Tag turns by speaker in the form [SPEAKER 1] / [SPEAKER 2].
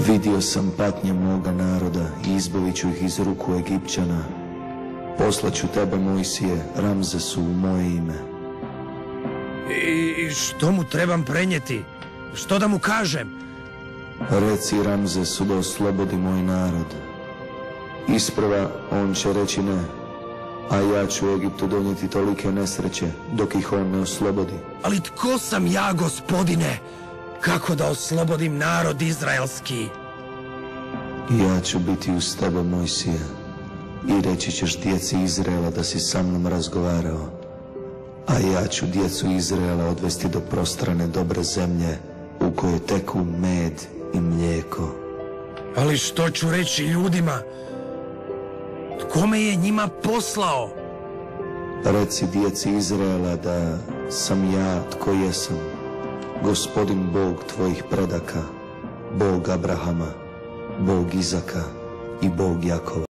[SPEAKER 1] Vidio sam patnje moga naroda i izbavit ću ih iz ruku Egipćana. Poslaću tebe, Mojsije, Ramzesu, u moje ime.
[SPEAKER 2] I što mu trebam prenijeti? Što da mu kažem?
[SPEAKER 1] Reci Ramzesu da oslobodi moj narod. Isprva on će reći ne, a ja ću Egiptu donijeti tolike nesreće dok ih on ne oslobodi.
[SPEAKER 2] Ali tko sam ja, gospodine? Kako da oslobodim narod izraelski?
[SPEAKER 1] Ja ću biti uz tebe, Mojsije, i reći ćeš djeci Izraela da si sa mnom razgovarao, a ja ću djecu Izraela odvesti do prostrane dobre zemlje u kojoj teku med i mlijeko.
[SPEAKER 2] Ali što ću reći ljudima? Tko me je njima poslao?
[SPEAKER 1] Reci djeci Izraela da sam ja tko jesam, Gospodin Bog tvojih predaka, Bog Abrahama, Bog Izaka i Bog Jakova.